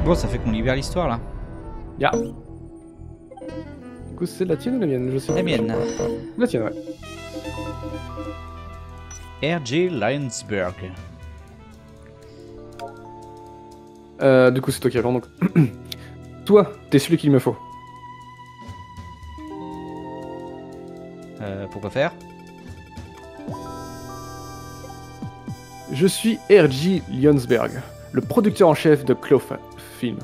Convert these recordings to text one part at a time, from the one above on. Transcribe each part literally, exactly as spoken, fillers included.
Bon, ça fait qu'on libère l'histoire là. Ya. Du coup, c'est la tienne ou la mienne? Je sais La pas. mienne. La tienne, ouais. R J Lionsberg. Euh, du coup, c'est toi qui parles donc. Toi, t'es celui qu'il me faut. Euh, pourquoi faire? Je suis R J Lionsberg, le producteur en chef de Clofa Film.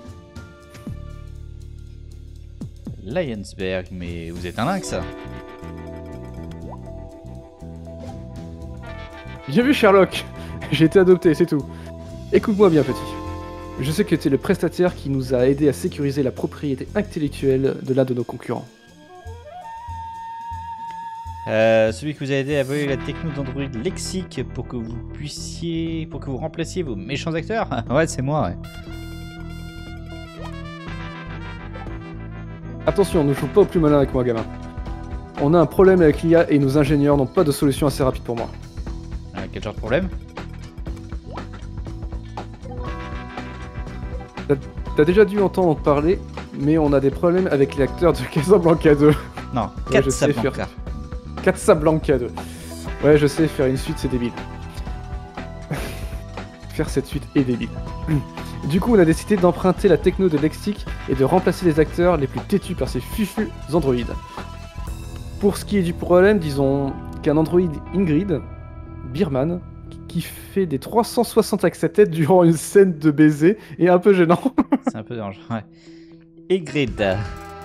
Lionsberg, mais vous êtes un lynx. Bien vu, Sherlock. J'ai été adopté, c'est tout. Écoute-moi bien, petit. Je sais que tu es le prestataire qui nous a aidé à sécuriser la propriété intellectuelle de l'un de nos concurrents. Euh, celui qui vous a aidé à voler la techno d'Android lexique pour que vous puissiez, pour que vous remplaciez vos méchants acteurs. Ouais, c'est moi. Ouais. Attention, ne joue pas au plus malin avec moi, gamin. On a un problème avec l'I A et nos ingénieurs n'ont pas de solution assez rapide pour moi. Euh, quel genre de problème? T'as déjà dû entendre parler, mais on a des problèmes avec l'acteur de Casablanca deux. Non, Ouais, je sais Casablanca. Casablanca deux. Ouais, je sais, faire une suite, c'est débile. Faire cette suite est débile. Du coup, on a décidé d'emprunter la techno de Lexic et de remplacer les acteurs les plus têtus par ces fufus androïdes. Pour ce qui est du problème, disons qu'un androïde Ingrid, Birman, qui fait des trois cent soixante avec sa tête durant une scène de baiser, est un peu gênant. C'est un peu dangereux, ouais. Ingrid.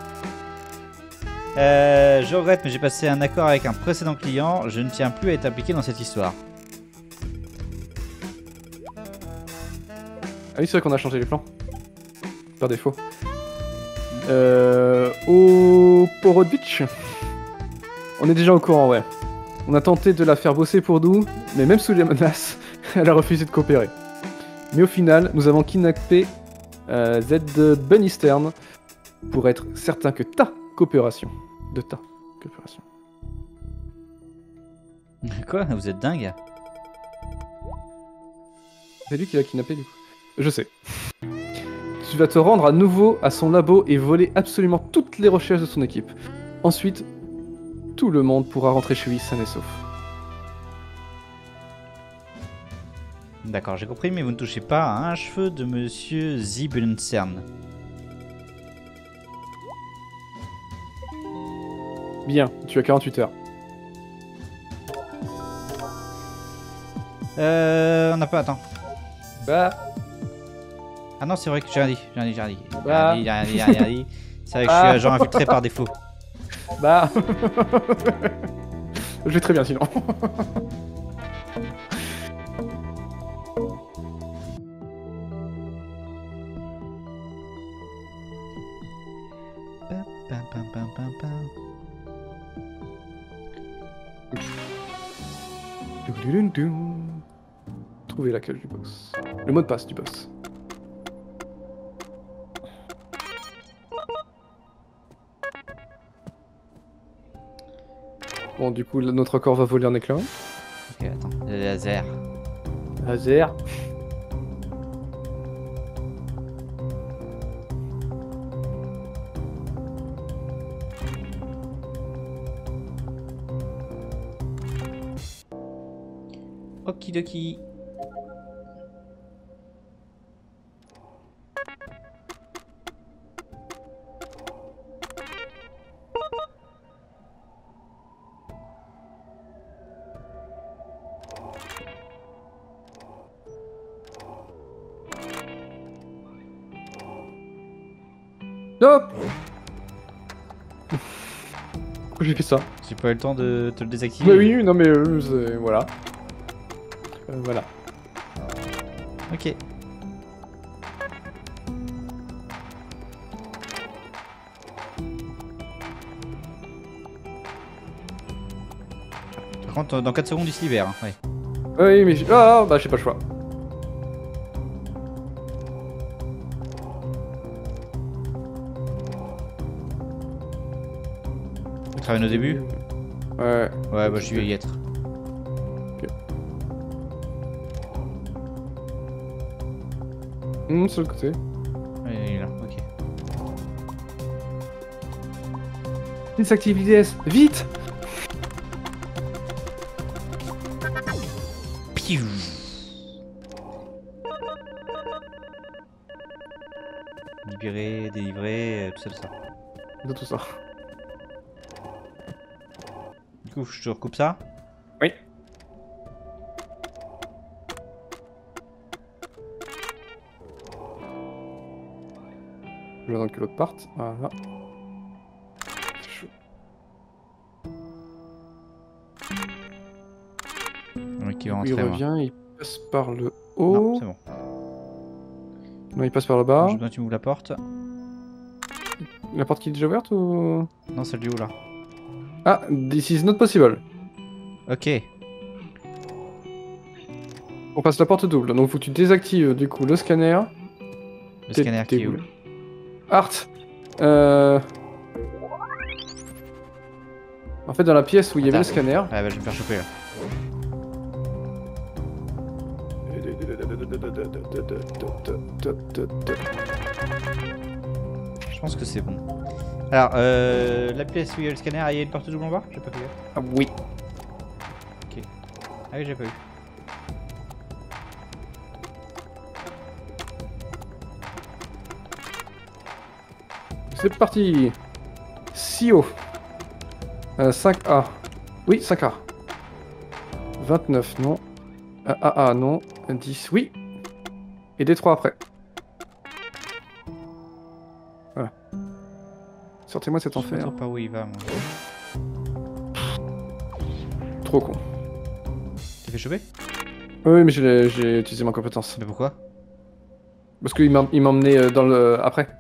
Euh, je regrette, mais j'ai passé un accord avec un précédent client. Je ne tiens plus à être impliqué dans cette histoire. Ah oui, c'est vrai qu'on a changé les plans. Par défaut. Euh... Au Porodvich. On est déjà au courant, ouais. On a tenté de la faire bosser pour nous, mais même sous les menaces, elle a refusé de coopérer. Mais au final, nous avons kidnappé euh, Z Bunny Stern pour être certain que ta coopération. De ta coopération. Quoi? Vous êtes dingue? C'est lui qui l'a kidnappé, du coup. Je sais. Tu vas te rendre à nouveau à son labo et voler absolument toutes les recherches de son équipe. Ensuite, tout le monde pourra rentrer chez lui sain et sauf. D'accord, j'ai compris, mais vous ne touchez pas à un cheveu de Monsieur Zibelncern. Bien, tu as quarante-huit heures. Euh... On n'a pas... Attends. Bah... Ah non, c'est vrai que j'ai rien dit, j'ai rien dit, j'ai rien dit. Bah. J'ai rien dit, j'ai rien dit, j'ai rien dit. C'est vrai que je Bah. suis agent infiltré par défaut. Bah... Je vais très bien sinon. Pam, pam, pam, pam, pam. Trouver la cage du boss. Le mot de passe du boss. Bon, du coup, notre corps va voler en éclat. Ok, attends, le laser. Laser. Okidoki. Hop. Pourquoi j'ai fait ça? J'ai pas eu le temps de te le désactiver. Oui, oui, non mais euh, c'est- voilà. Euh, voilà. Ok. Par contre, dans quatre secondes, il se libère. Hein. Ouais. Oui, mais j'ai... Ah, bah j'ai pas le choix. Tu travailles au début? Ouais. Ouais, bah je vais y être. Hum, sur le côté. Désactive l'I D S, vite. Piou. Libérer, délivrer, euh, tout ça, tout ça. De tout ça. Du coup, je te recoupe ça. Oui. Je vais attendre que l'autre parte. Voilà. C'est chaud. Donc, il va Il rentrer, moi. revient, il passe par le Non, haut. c'est bon. Non, il passe par le bas. Je veux bien que tu m'ouvres la porte. La porte qui est déjà ouverte ou... Non, celle du haut, là. Ah, this is not possible. Ok. On passe la porte double. Donc faut que tu désactives du coup le scanner. Le T'es- scanner t'es qui est où? où Art. Euh... En fait, dans la pièce où il y avait le Attends. scanner. Ah bah, je vais me faire choper, là. Je pense que c'est bon. Alors, euh, la pièce où il y a le scanner, il y a une porte double en bas? J'ai pas fait gaffe. Ah oui. Ok. Ah oui, j'ai pas eu. C'est parti. C O. Euh, cinq A. Oui, cinq A. vingt-neuf, non. Euh, A A, non. dix, oui. Et D trois après. Voilà. Sortez-moi de cet Je enfer. sais pas où il va, moi. Trop con. T'es fait choper? Oui, mais j'ai j'ai utilisé ma compétence. Mais pourquoi? Parce qu'il m'a il m'a emmené euh, dans le... après.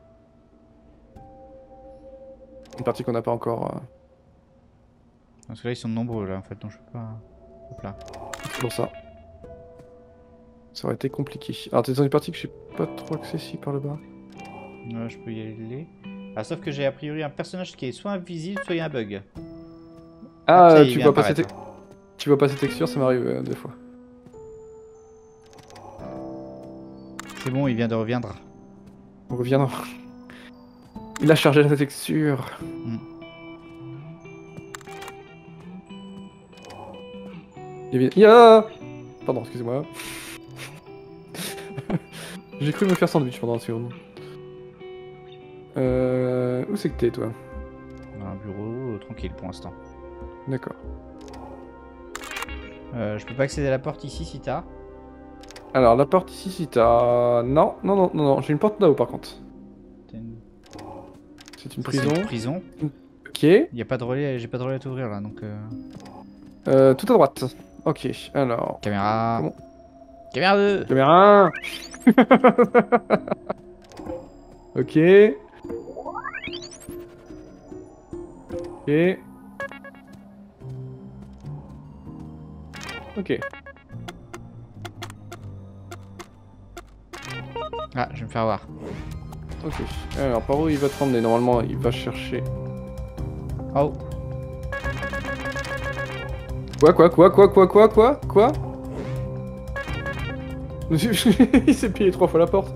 Une partie qu'on n'a pas encore... euh, Parce que là, ils sont nombreux, là, en fait, donc je peux pas... Hop là. C'est pour ça. Ça aurait été compliqué. Alors t'es dans une partie que je suis pas trop accessible par le bas. Ouais, je peux y aller. Ah, sauf que j'ai a priori un personnage qui est soit invisible, soit il y a un bug. Ah, Hop, ça, euh, il tu vient vois pas cette... apparaître. Tu vois pas cette texture, ça m'arrive euh, des fois. C'est bon, il vient de reviendre. On revient dans... Il a chargé la texture. Mm. Il y a... Il y a... Pardon, excusez-moi. J'ai cru me faire sandwich pendant une seconde. Euh... Où c'est que t'es, toi? On a un bureau euh, tranquille pour l'instant. D'accord. Euh, je peux pas accéder à la porte ici si t'as. Alors, la porte ici, si t'as... Non, non, non, non, non. J'ai une porte là-haut, par contre. T'as une... C'est une Ça, prison. c'est une prison. Ok. Il y a pas de relais, j'ai pas de relais à t'ouvrir là donc. Euh... Euh, tout à droite. Ok, alors... Caméra. Comment Caméra deux. Caméra. Ok. Ok. Ok. Ah, je vais me faire voir. Ok. Alors, par où il va te ramener? Normalement, il va chercher... Oh. Quoi, quoi, quoi, quoi, quoi, quoi, quoi, quoi? Il s'est pillé trois fois la porte.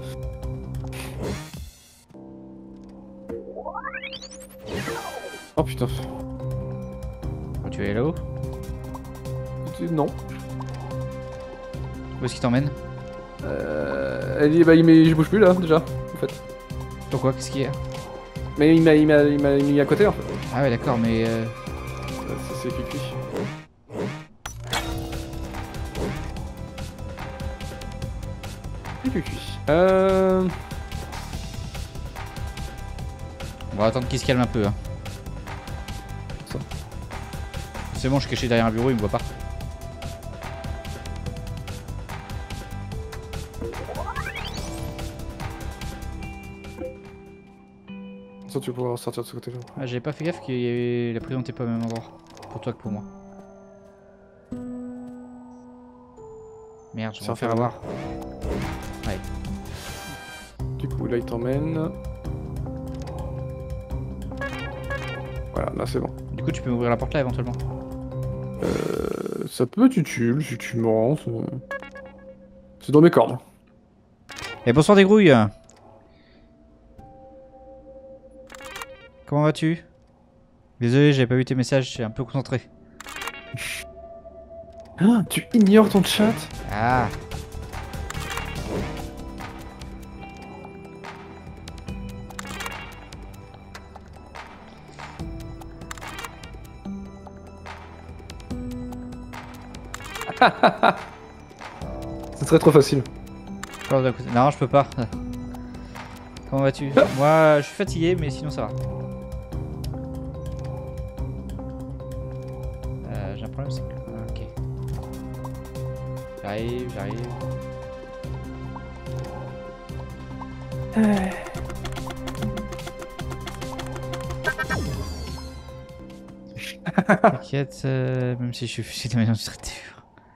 Oh putain. Où tu es là-haut? Non. Où est-ce qu'il t'emmène? Euh... Elle dit, bah, il met... je bouge plus là, déjà, en fait. Pourquoi? Qu'est-ce qu'il y a? Mais il m'a il m'a il m'a mis à côté, en fait. Ah ouais, d'accord, mais. Euh... Ça, c'est cuit. C'est cuit. Euh... On va attendre qu'il se calme un peu. Hein. Ça. C'est bon, je suis caché derrière un bureau, il me voit pas. Ça, tu vas pouvoir sortir de ce côté-là. Ah, j'avais pas fait gaffe que y avait... la prison n'était pas au même endroit. Pour toi que pour moi. Merde, je vais Ça me faire fait avoir. Ouais. Du coup, là, il t'emmène. Voilà, là, c'est bon. Du coup, tu peux m'ouvrir la porte là éventuellement. Euh, ça peut être utile si tu me rends. C'est c'est dans mes cordes. Et bonsoir des grouilles. Comment vas-tu? Désolé, j'avais pas vu tes messages, je suis un peu concentré. Ah, tu ignores ton chat? Ah. Ce serait trop facile. Non, je peux pas. Comment vas-tu? Moi, je suis fatigué, mais sinon ça va. Euh, J'ai un problème, c'est que... ah, ok. J'arrive, j'arrive. T'inquiète, euh, même si je suis fusé de manière illustrative.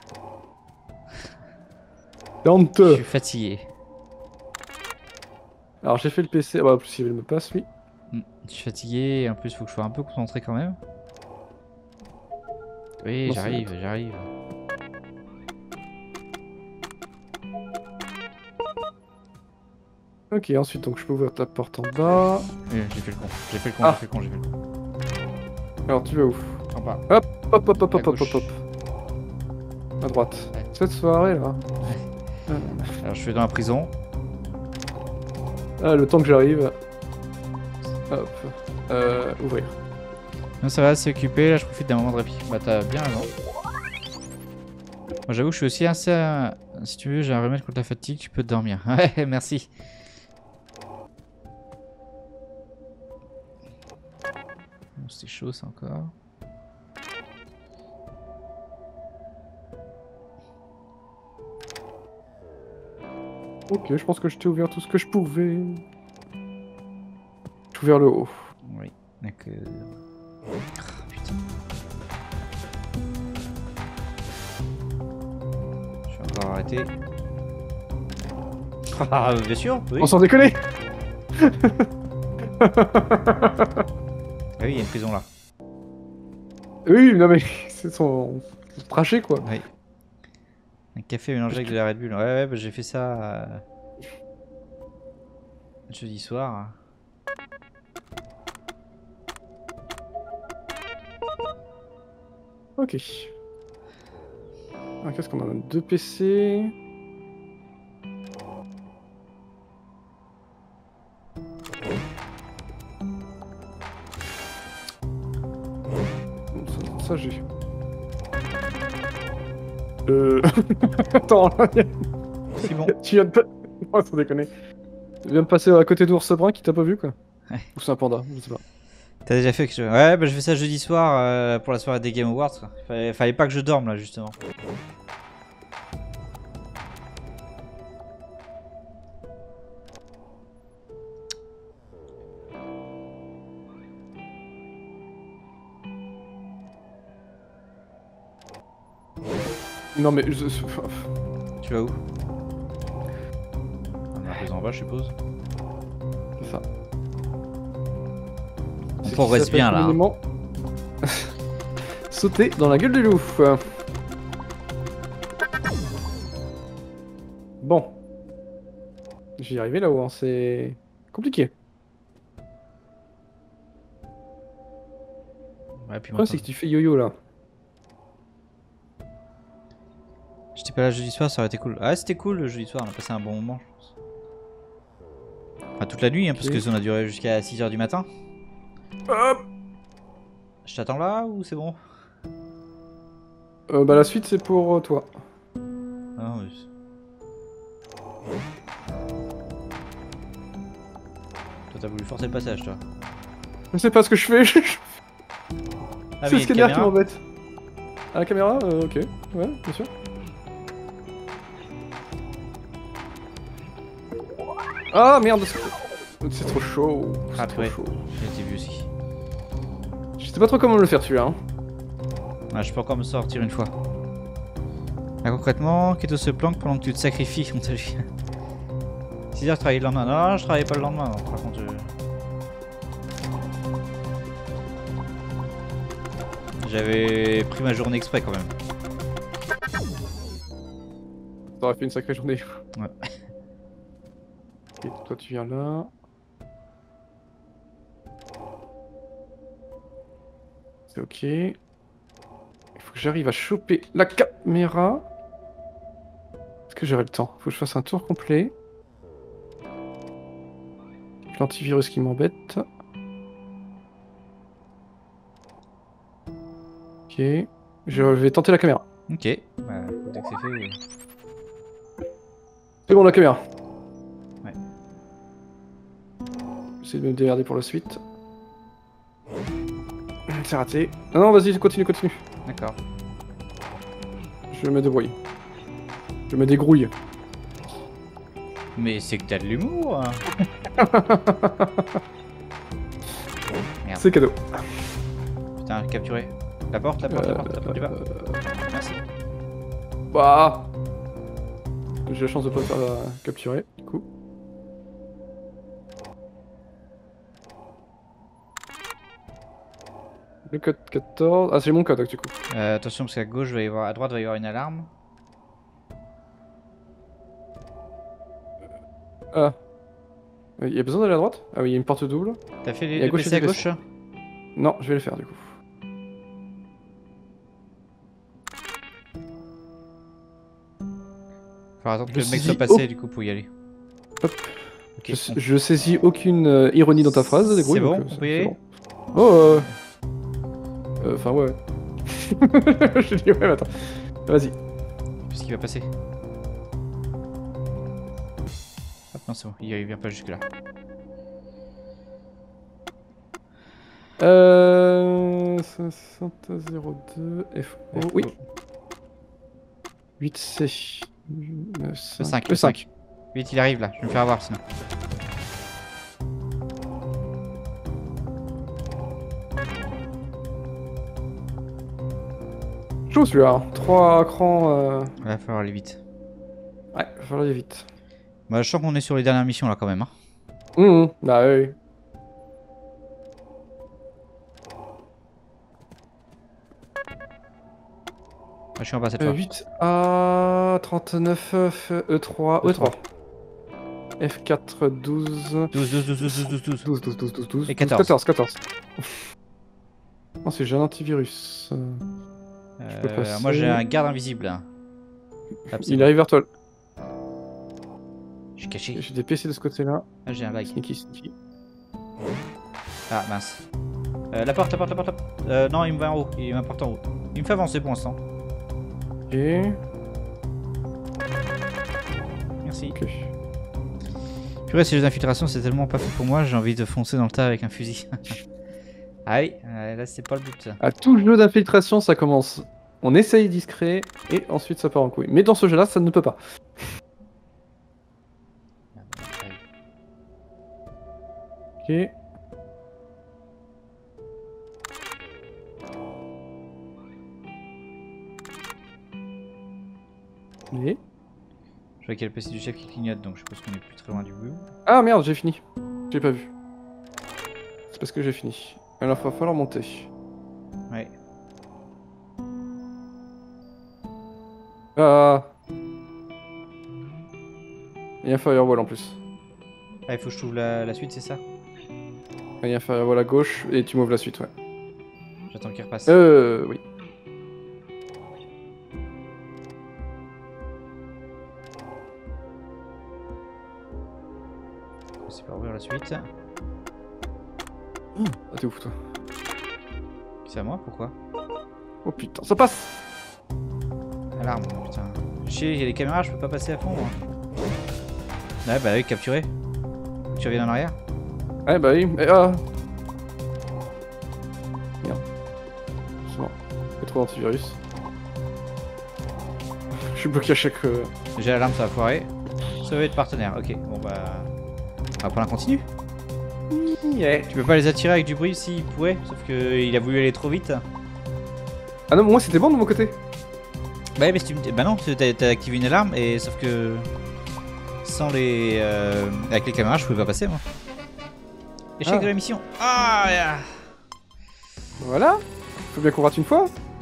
C'est Je honteux. suis fatigué. Alors j'ai fait le P C. Ah bah en plus il me passe lui. Mm, Je suis fatigué et en plus, il faut que je sois un peu concentré quand même. Oui, Non, j'arrive, c'est- j'arrive. Ok, ensuite donc je peux ouvrir ta porte en bas. Oui, j'ai fait le con, j'ai fait le con, Ah. j'ai fait le con, j'ai fait le con. Alors tu vas où? En bas. Hop, hop, hop, hop, À hop, hop, gauche. hop. À droite. Ouais. Cette soirée là. Alors, je suis dans la prison. Ah, le temps que j'arrive. Hop. Euh, ouvrir. Non, ça va, c'est occupé. Là, je profite d'un moment de répit. Bah, t'as bien raison. Moi, j'avoue, je suis aussi assez. euh, Si tu veux, j'ai un remède contre la fatigue, tu peux dormir. Ouais, merci. Bon, c'était chaud, ça encore. Ok, je pense que je t'ai ouvert tout ce que je pouvais. J'ai ouvert le haut. Oui, d'accord. Ah, putain. Je suis encore arrêté. Ah, bien sûr, oui. On s'en déconne. Ah oui, il y a une prison là. Oui, non mais c'est son... son trajet quoi. Oui. Un café mélangé avec de la Red Bull. Ouais, ouais, bah, j'ai fait ça euh, jeudi soir. Ok. Ah, qu'est-ce qu'on a? Deux P C. Bon, ça, ça j'ai. Euh... Attends, là, C'est bon. tu viens de pas... Non, sans déconner. Tu viens de passer à côté d'Ours Brun qui t'a pas vu quoi? Ouais. Ou c'est un panda, je sais pas. T'as déjà fait que je... Ouais, bah je fais ça jeudi soir euh, pour la soirée des Game Awards. Quoi. Fallait, fallait pas que je dorme là, justement. Non mais... Je... Tu vas où? On a plus en bas, je suppose. C'est ça. On C'est ce progresse qui bien s'appelle là. hein. communément Sauter dans la gueule du loup. Bon. J'y ai arrivé là-haut, hein. C'est compliqué. Ouais, puis Le moi, problème c'est que tu fais yo-yo là. j'étais pas là jeudi soir, ça aurait été cool. Ah, c'était cool le jeudi soir, on a passé un bon moment, je pense. Enfin, toute la nuit, hein, parce Ok. que ça a duré jusqu'à six heures du matin. Hop. Je t'attends là ou c'est bon? Euh, bah la suite c'est pour euh, toi. Ah, oui. Toi, t'as voulu forcer le passage, toi. Je sais pas ce que je fais. Ah, C'est mais le il y a une scanner qui caméra. m'embête. À la caméra euh, ok. Ouais, bien sûr. Ah merde. c'est- C'est trop chaud. C'est Ah, trop ouais. chaud. J'ai été vu aussi. Je sais pas trop comment le faire celui-là. Hein. Ah, je peux encore me sortir une fois. Ah, concrètement, Keto se planque pendant que tu te sacrifies, on t'a vu. six heures, je travaille le lendemain. Non, je travaille pas le lendemain, non, par contre. Je... J'avais pris ma journée exprès quand même. Ça aurait fait une sacrée journée. Ouais. Ok, toi tu viens là. c'est ok. Il faut que j'arrive à choper la caméra. Est-ce que j'aurai le temps? Faut que je fasse un tour complet. L'antivirus qui m'embête. Ok. Je vais tenter la caméra. Ok. Bah, dès que c'est fait. Oui. C'est bon, la caméra. Ouais. J'essaie de me démerder pour la suite. C'est raté. Non, non, vas-y, continue, continue. D'accord. Je me débrouille. Je me dégrouille. Mais c'est que t'as de l'humour. Hein. Merde. C'est cadeau. Putain, capturé. La porte, la porte, la porte, la porte du bas. Merci. Bah. J'ai la chance de pas me faire euh, capturer, du coup. Le code quatorze. Ah, c'est mon code, du coup. Euh, attention, parce qu'à gauche, va y avoir... à droite, va y avoir une alarme. Ah. Il y a besoin d'aller à droite? Ah oui, il y a une porte double. T'as fait Et les à deux gauche, P C à il y a des gauche? Non, je vais le faire, du coup. Faut attendre que Je le mec saisis- soit passé, oh. du coup, pour y aller. Hop. Ok, Je, on- je saisis aucune euh, ironie dans ta phrase, débrouille. C'est bon, donc, euh, on peut y aller bon. Oh, euh... euh, Enfin, ouais. Je dis ouais, mais attends. Vas-y. Qu'est-ce qui va passer? Hop, non, c'est bon, il vient pas jusque là. Euh... soixante zéro deux F O. Oui. huit C. Le cinq, Le cinq. Vite, il arrive là, je vais me faire avoir sinon. Chaud celui-là. trois crans. Euh... Il va falloir aller vite. Ouais, il va falloir aller vite. Bah, je sens qu'on est sur les dernières missions là quand même. Hein. Mmh, mmh. Bah oui. Ah, je suis en bas cette Euh, fois. huit A trente-neuf E trois E trois. F quatre douze. douze, douze, douze, douze, douze, douze. douze, douze, douze, douze, douze. Et quatorze. quatorze, quatorze. Oh, c'est j'ai un antivirus. Euh, Euh, peux passer. moi j'ai un garde invisible. Là. Hop, c'est Il bon. arrive vers toi. Je suis caché. J'ai des P C de ce côté-là. Ah, j'ai un lag. Sneaky, sneaky. Ah, mince. Euh, la porte, la porte, la porte, la porte. Euh, non, il me va en haut. Il m'importe en haut. Il me fait avancer pour l'instant. Ok. Merci. Ok. Purée, ces jeux d'infiltration, c'est tellement pas fait pour moi, j'ai envie de foncer dans le tas avec un fusil. Ah oui, euh, là c'est pas le but. À tout jeu d'infiltration, ça commence. On essaye discret et ensuite ça part en couille. Mais dans ce jeu-là, ça ne peut pas. Ok. Et... Je vois qu'il y a le P C du chef qui clignote, donc je suppose qu'on est plus très loin du bout. Ah merde, j'ai fini. J'ai pas vu. C'est parce que j'ai fini. Alors il va falloir monter. Ouais. Ah. Il y a un firewall en plus. Ah, il faut que je trouve la, la suite, c'est ça? Il y a un firewall à gauche et tu m'ouvres la suite, ouais. J'attends qu'il repasse. Euh, oui. C'est pas ouvrir la suite. Ah, t'es ouf toi. C'est à moi? Pourquoi? Oh putain, ça passe. Alarme, putain. Chier, il y a les caméras, je peux pas passer à fond. Moi. Ouais, bah oui, capturé. Tu reviens en arrière? Ouais, bah oui. Mais, ah. Merde. C'est bon. Il y a trop d'antivirus. Je suis bloqué à chaque. Euh... J'ai l'alarme, ça va foirer. Sauver de partenaire, ok. Bon bah. On va prendre un continu. Yeah. Tu peux pas les attirer avec du bruit s'il pouvait, sauf que il a voulu aller trop vite. Ah non, moi c'était bon de mon côté. Bah, mais si tu me dis. Bah non, t'as t'as activé une alarme et sauf que. Sans les. Euh... Avec les caméras, je pouvais pas passer moi. Échec Ah. de la mission. Ah yeah. Voilà. Faut bien qu'on rate une fois.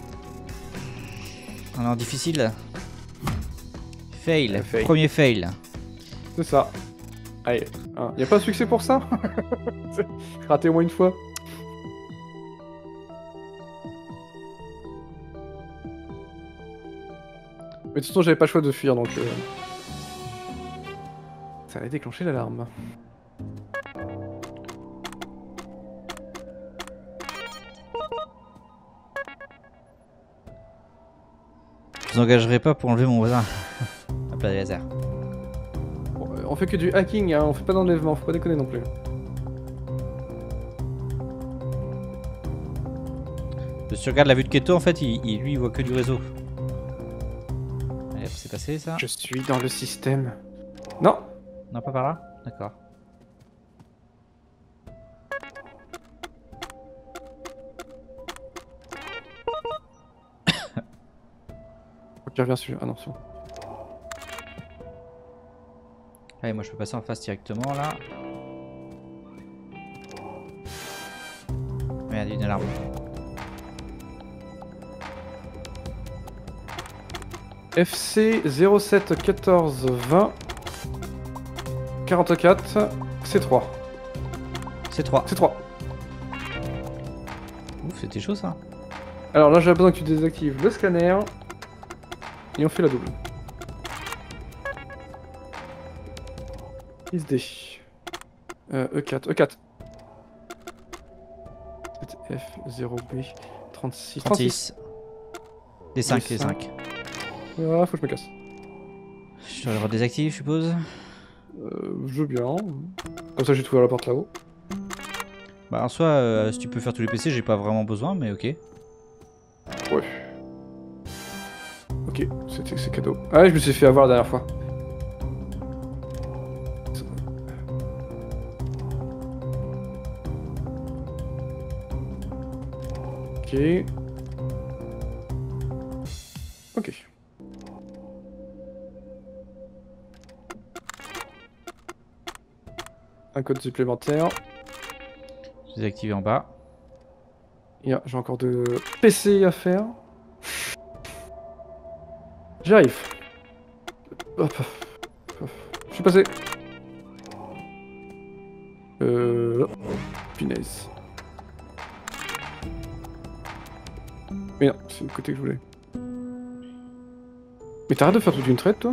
Oh non, difficile. Fail. Euh, fail. Premier fail. C'est ça. Allez. Hein. Y a pas de succès pour ça. Raté au moins une fois. Mais de toute façon, j'avais pas le choix de fuir donc. Euh... Ça allait déclencher l'alarme. Je vous engagerai pas pour enlever mon voisin. Hop là, des lasers. Bon, euh, on fait que du hacking, hein, on fait pas d'enlèvement, faut pas déconner non plus. Si tu regardes la vue de Keto, en fait, il, il- lui, il voit que du réseau. Allez, hop, c'est passé ça. Je suis dans le système. Non. Non, pas par là. D'accord. Ok, reviens celui-là. Ah non, c'est bon. Allez, moi je peux passer en face directement là. Merde, il y a une alarme. F C zéro sept quatorze vingt quarante-quatre C trois. C'est trois. C trois. Ouf, c'était chaud ça. Alors là, j'ai besoin que tu désactives le scanner. Et on fait la double. X D. Euh, E quatre. E quatre. F zéro B trente-six. trente-six. Les cinq, Les les cinq. cinq. Ah, faut que je me casse. Je le redésactive, je suppose. Euh, je veux bien. Comme ça, j'ai trouvé la porte là-haut. Bah en soi, euh, si tu peux faire tous les P C, j'ai pas vraiment besoin, mais ok. Ouais. Ok, c'était c'est cadeau. Ah ouais, je me suis fait avoir la dernière fois. Ok. Ok. Un code supplémentaire. Je vais désactiver en bas. Yeah, j'ai encore de P C à faire. J'arrive. Hop. Hop. Je suis passé. Euh... Punaise. Mais non, c'est le côté que je voulais. Mais t'arrêtes de faire toute une traite, toi?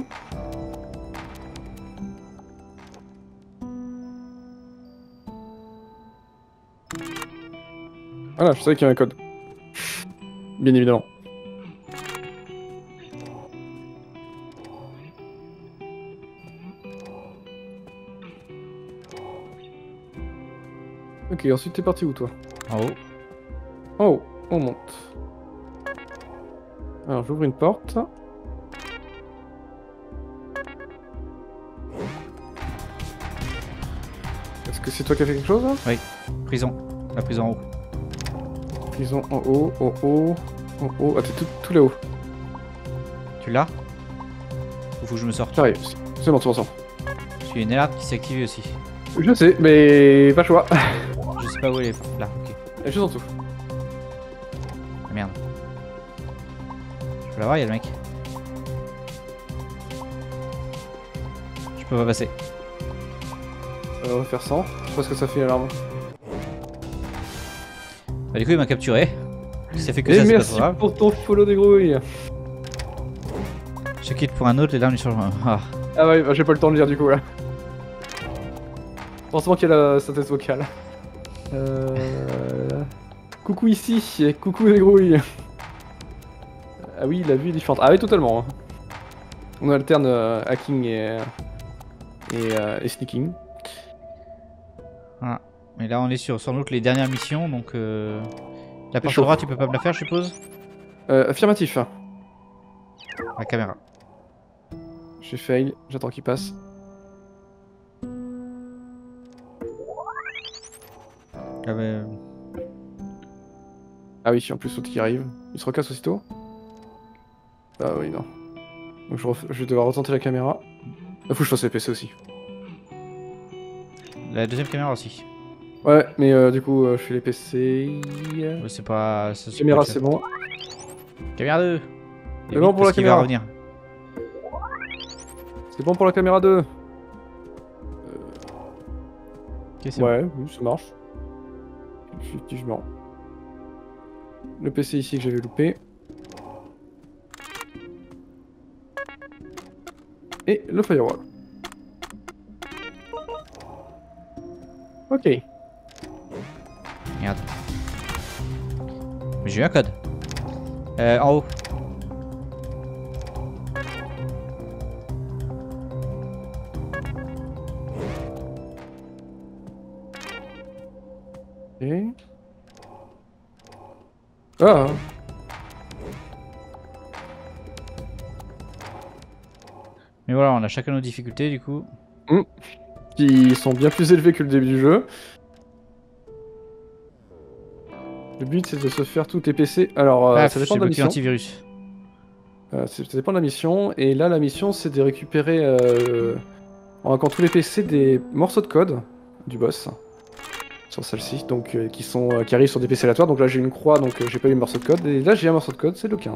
Voilà, je savais qu'il y avait un code. Bien évidemment. Ok, ensuite t'es parti où, toi? En haut. En haut, on monte. Alors, j'ouvre une porte. Est-ce que c'est toi qui as fait quelque chose, là? Oui. Prison. La prison en haut. Prison en haut, en haut, en haut. Ah, t'es tout, tout là-haut. Tu l'as? Ou faut que je me sorte? J'arrive. C'est bon, c'est bon, c'est bon. Il y a une alarme qui s'est activée aussi. Je sais, mais pas le choix. Je sais pas où elle est. Là, ok. Elle est juste en dessous. Ah, merde. Je peux l'avoir, il y a le mec. Je peux pas passer. Euh, on va faire cent. Je sais pas ce que ça fait l'alarme. Bah du coup il m'a capturé. Si ça fait que Et ça, c'est pas merci trop grave. pour ton follow des grouilles. Je quitte pour un autre, les larmes du changement. Ah. Ah ouais, bah, j'ai pas le temps de lire du coup là. Forcément qu'il y a la synthèse vocale. Euh... Coucou ici, et coucou les grouilles. Ah oui, la vue est différente. Ah oui, totalement. Hein. On alterne euh, hacking et, et, euh, et sneaking. Voilà. Mais là on est sur sans doute les dernières missions, donc euh... la porte à chaud. droite tu peux pas me la faire je suppose? Euh, affirmatif. La caméra. J'ai fail, j'attends qu'il passe. Ah, bah... Ah oui, en plus l'autre qui arrive. Il se recasse aussitôt. Ah oui, non. Donc je, ref... je vais devoir retenter la caméra. Il faut que je fasse les P C aussi. La deuxième caméra aussi. Ouais, mais euh, du coup, euh, je fais les P C. Ouais, c'est pas... ça, Caméra, pas- c'est bon. Caméra deux. C'est bon pour la qu'il va caméra. revenir. C'est bon pour la caméra deux. Ok, c'est bon. Ouais, oui, ça marche. Effectivement. Le P C ici que j'avais loupé. Et le firewall. Ok. Merde. Mais j'ai eu un code. Euh, en haut. Ok. Ah. Mais voilà, on a chacun nos difficultés du coup. Mmh. Qui sont bien plus élevés que le début du jeu. Le but c'est de se faire tous tes P C. Alors euh, Ah, ça dépend j'ai de la bloqué mission. l'antivirus. Euh, ça dépend de la mission. Et là la mission c'est de récupérer euh, en hackant tous les P C des morceaux de code du boss. Sur celle-ci, donc euh, qui sont euh, qui arrivent sur des P C aléatoires. Donc là j'ai une croix, donc euh, j'ai pas eu le morceau de code. Et là j'ai un morceau de code, c'est le quinze.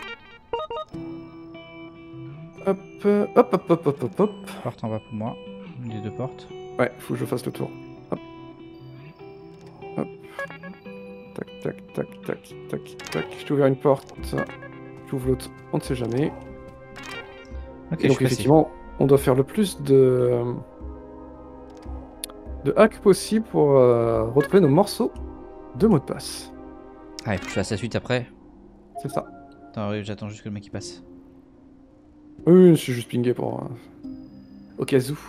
Hop, euh, hop, hop, hop, hop, hop, hop. Porte en bas pour moi. Une des deux portes. Ouais, faut que je fasse le tour. Hop. Hop. Tac, tac, tac, tac, tac, tac. Je t'ai ouvert une porte. J'ouvre l'autre, on ne sait jamais. Ok, Et je donc suis passé. effectivement, on doit faire le plus de... de hacks possible pour euh, retrouver nos morceaux de mots de passe. Ah, il faut que je fasse la suite après. C'est ça. Attends, oui, j'attends juste que le mec il passe. Oui, je suis juste pingé pour... euh, au cas où.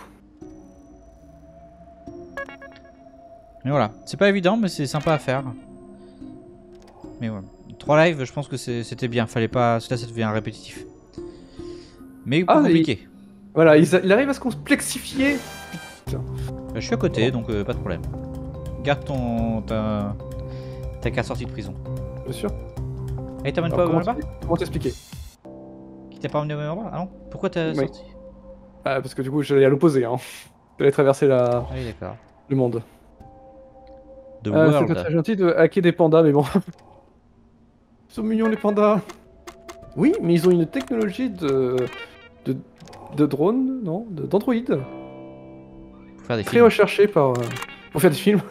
Mais voilà, c'est pas évident, mais c'est sympa à faire. Mais ouais. Trois lives, je pense que c'était bien. Fallait pas. Là, ça devient répétitif. Mais Ah, pas compliqué. Voilà, il, il arrive à se complexifier. Bah, je suis à côté, donc euh, pas de problème. Garde ton. ta, ta carte sortie de prison. Bien sûr. Et t'amènes Alors, pas au comment là-bas t'expliquer- comment t'expliquer? Qui t'a pas emmené au là-bas? Ah non? Pourquoi t'as Oui. sorti? Ah, parce que du coup, j'allais à l'opposé. Hein. J'allais traverser la... Ah oui, d'accord. le monde. The Euh, c'est pas World. très gentil de hacker des pandas, mais bon. Ils sont mignons les pandas. Oui, mais ils ont une technologie de de, de drone, non, de- d'Android, Pour faire des très films. recherché par euh, pour faire des films.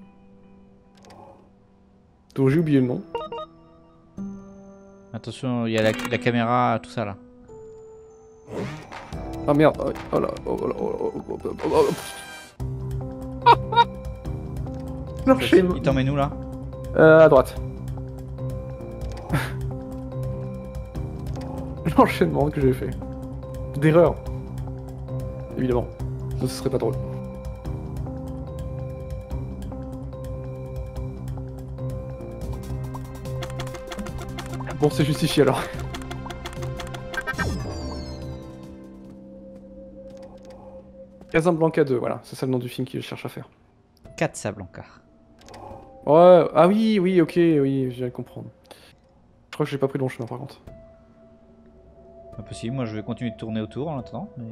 Dont j'ai oublié le nom. Attention, il y a la, la caméra, tout ça là. Ah merde. Oh, oh là, oh, oh là, oh, oh, oh, oh, oh, oh. L'enchaînement. Il t'emmène où là? Euh, à droite. L'enchaînement que j'ai fait. D'erreur. Évidemment. Sinon, ce serait pas drôle. Bon, c'est justifié alors. Casablanca deux, voilà. C'est ça le nom du film qu'il cherche à faire. Casablanca. Ouais, ah oui, oui, ok, oui, je viens de comprendre. Je crois que j'ai pas pris le bon chemin par contre. Pas possible, moi je vais continuer de tourner autour en attendant. Mais...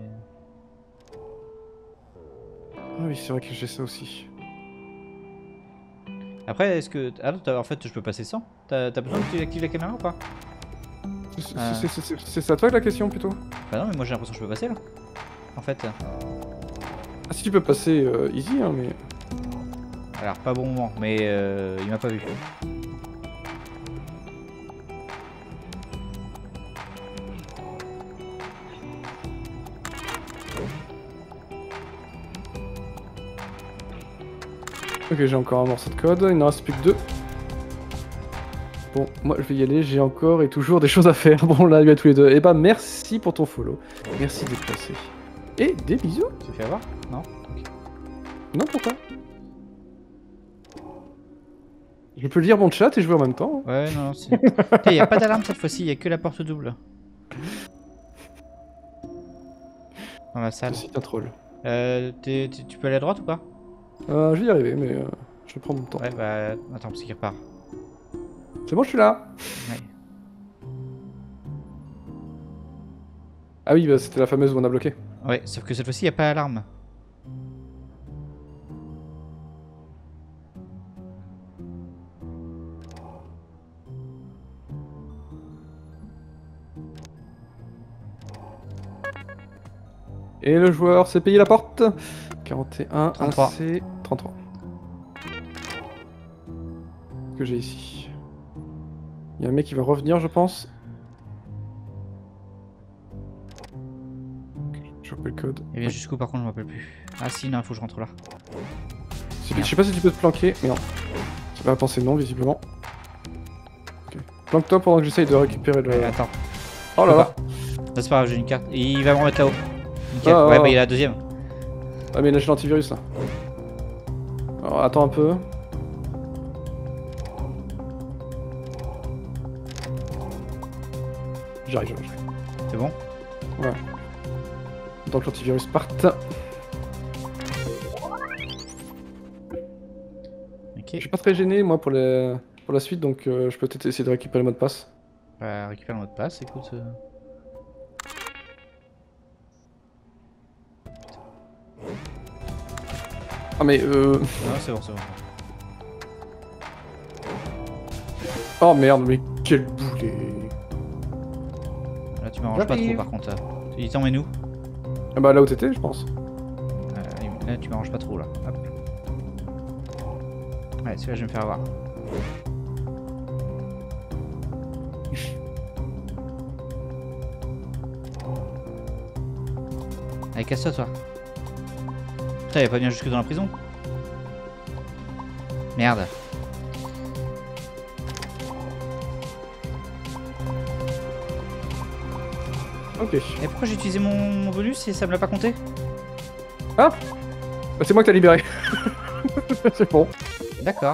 Ah oui, c'est vrai que j'ai ça aussi. Après, est-ce que. Ah non, en fait, je peux passer sans? T'as besoin que tu actives la caméra ou pas? C'est Ah. c'est- c'est- c'est- c'est ça toi la question plutôt? Bah non, mais moi j'ai l'impression que je peux passer là. En fait. Ah si tu peux passer euh, easy, hein, mais... Alors, pas bon moment, mais euh, il m'a pas vu. Ok, j'ai encore un morceau de code, il n'en reste plus que deux. Bon, moi je vais y aller, j'ai encore et toujours des choses à faire. Bon, là, il y a tous les deux. Et bah, merci pour ton follow. Merci d'être passé. Et des bisous. Tu t'es fait avoir? Non? Non, pourquoi? Je peux lire mon chat et jouer en même temps. hein. Ouais, non, non, c'est. Il y a pas d'alarme cette fois-ci, il y a que la porte double. Dans la salle. Je suis un troll. Euh, t'es- t'es- tu peux aller à droite ou pas? Euh, je vais y arriver, mais euh, je vais prendre mon temps. Ouais, bah. Attends, parce qu'il repart. C'est bon, je suis là. Ouais. Ah oui, bah, c'était la fameuse où on a bloqué. Ouais, sauf que cette fois-ci, il n'y a pas d'alarme. Et le joueur s'est payé la porte. quarante et un, trente-trois. un C, trente-trois. Ce que j'ai ici. Il y a un mec qui va revenir, je pense. Ok. Je vois pas le code. Il vient jusqu'où par contre, je me rappelle plus. Ah si, non, faut que je rentre là. Je sais pas si tu peux te planquer, mais non. Ça va penser non, visiblement. Okay. Planque-toi pendant que j'essaye de récupérer le. Ouais, attends. Oh là là. Là, c'est pas grave, j'ai une carte. Il va me remettre là-haut. Nickel. Ah, ouais, ah, bah ah. il a la deuxième. Ah, mais là j'ai l'antivirus là. Alors attends un peu. J'arrive, j'arrive. C'est bon? Ouais. Donc l'antivirus parte. Ok. Je suis pas très gêné moi pour, les... pour la suite, donc euh, je peux peut-être essayer de récupérer le mot de passe. Bah, récupère le mot de passe, écoute. Euh... Ah mais euh... Non, c'est bon, c'est bon. Oh merde, mais quel boulet. Là, tu m'arranges pas trop par contre. Là. Il t'emmène où? Ah bah là où t'étais, je pense. euh, Là, tu m'arranges pas trop là. Hop. Ouais, celui-là, je vais me faire avoir. Allez, casse-toi, toi. Putain, il va pas venir jusque dans la prison. Merde. Ok. Et pourquoi j'ai utilisé mon, mon bonus et ça me l'a pas compté? Ah bah, c'est moi que t'as libéré. C'est bon. D'accord.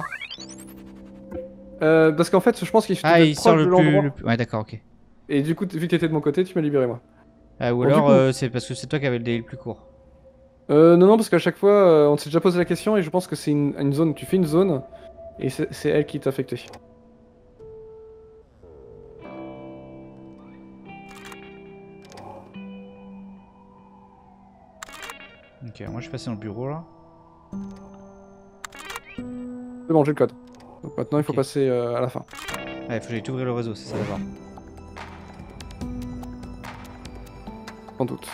Euh, parce qu'en fait, je pense qu'il Ah, il sort le plus, l'endroit. le plus... Ouais, d'accord, ok. Et du coup, vu que t'étais de mon côté, tu m'as libéré moi. Ah, ou Bon, alors, du coup- euh, c'est parce que c'est toi qui avais le délai le plus court. Euh, non, non, parce qu'à chaque fois, euh, on s'est déjà posé la question et je pense que c'est une, une zone. Tu fais une zone et c'est c'est elle qui t'a affecté. Ok, moi je suis passé dans le bureau là. C'est bon, j'ai le code. Donc maintenant, il faut Ok. passer euh, à la fin. Ouais, faut que j'aille t'ouvrir le réseau, c'est ça d'abord. Sans doute.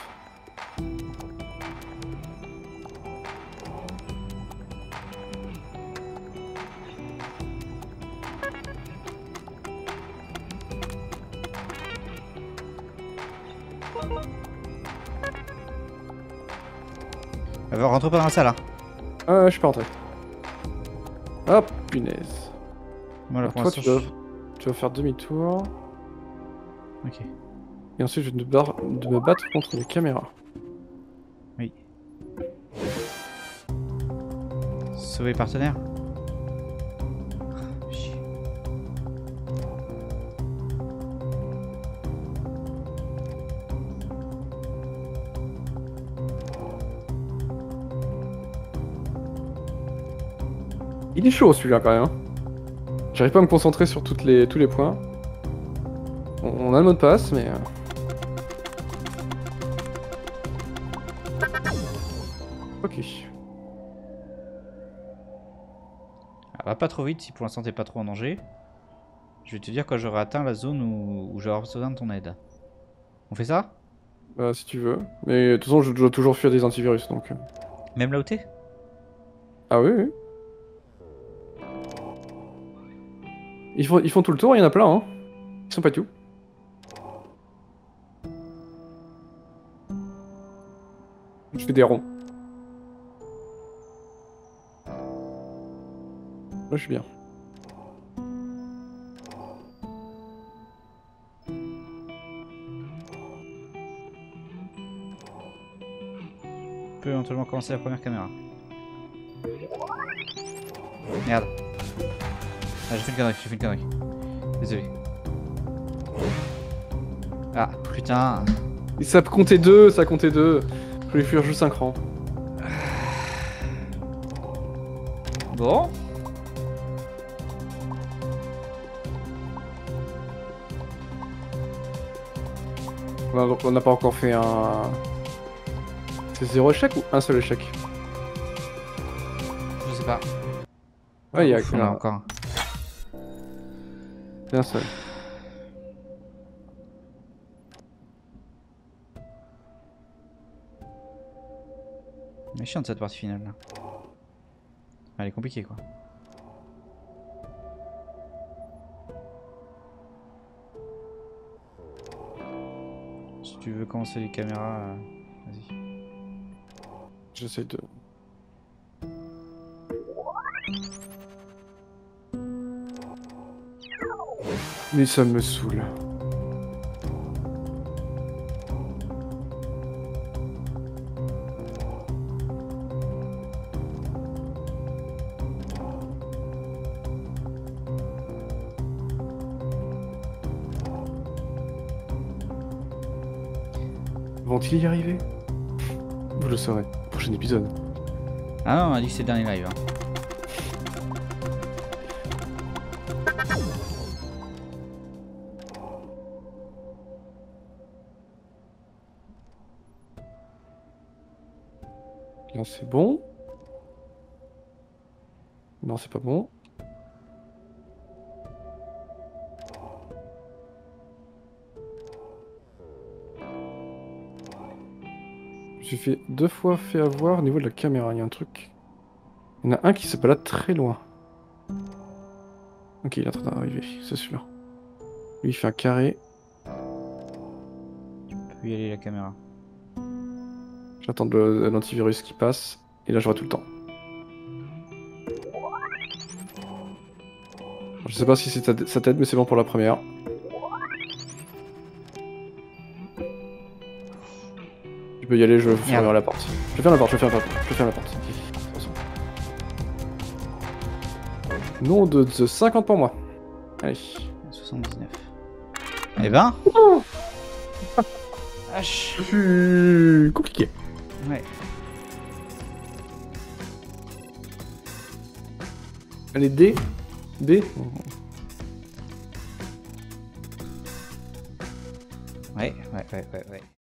Euh, rentre pas dans la salle, hein. Ah ouais, je suis pas rentré. Hop, punaise. Moi là Alors, pour toi, l'instant. tu vas, je- tu vas faire demi-tour. Ok. Et ensuite, je vais me, bar- de me battre contre les caméras. Oui. Sauver partenaire. Ah, chier. Il est chaud celui-là quand même. hein. J'arrive pas à me concentrer sur toutes les, tous les points. On, on a le mot de passe, mais. euh, Ok. Ah, va pas trop vite si pour l'instant t'es pas trop en danger. Je vais te dire quand j'aurai atteint la zone où, où j'aurai besoin de ton aide. On fait ça? Bah, si tu veux. Mais de toute façon, je dois toujours fuir des antivirus donc. euh. Même là où t'es? Ah oui, oui. Ils font, ils font tout le tour, il y en a plein, hein. Ils sont pas tout. Je fais des ronds. Là, je suis bien. On peut éventuellement commencer la première caméra. Merde. Ah, j'ai fait une connerie, j'ai fait une connerie. Désolé. Ah, putain. Et ça comptait deux, ça comptait deux. Je voulais fuir juste cinq rangs. Bon. On a- on n'a pas encore fait un. C'est zéro échec ou un seul échec? Je sais pas. Ouais, il y a, Ouf, il y on en a a encore un. un seul. Elle est chiante cette partie finale là. Elle est compliquée quoi. Si tu veux commencer les caméras, euh, Vas-y. J'essaie de... Mais ça me saoule. Vont-ils y arriver? Vous le saurez, prochain épisode. Ah non, on a dit que c'est le dernier live. Hein. Là c'est bon. Non, c'est pas bon. J'ai fait deux fois fait avoir au niveau de la caméra, il y a un truc. Il y en a un qui se balade très loin. Ok, il est en train d'arriver, c'est celui-là. Lui il fait un carré. Tu peux y aller la caméra. J'attends le- l'antivirus qui passe. Et là je vois tout le temps. Je sais pas si c'est ta- ça t'aide, mais c'est bon pour la première. Tu peux y aller, je vais fermer la porte. Je vais faire la porte, je vais faire la porte, je vais faire la porte. Nom de, de cinquante pour moi. Allez. soixante-dix-neuf. Eh ben H. Plus compliqué. Ouais. Allez, D. D. Ouais, ouais, ouais, ouais, ouais.